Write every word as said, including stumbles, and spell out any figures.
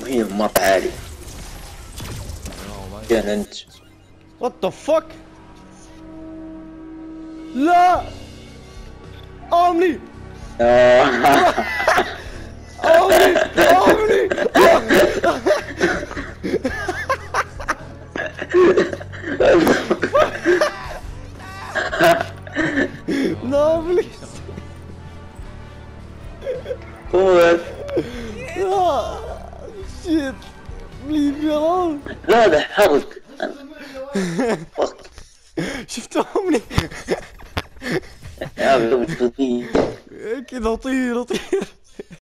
وهي مط عالي. كان انت وات ذا فك. لا اومني اومني اومني No, please. What? Ah, shit. Leave me alone. لا ده حرك. شفتهم لي. يا عم كذا طير طير.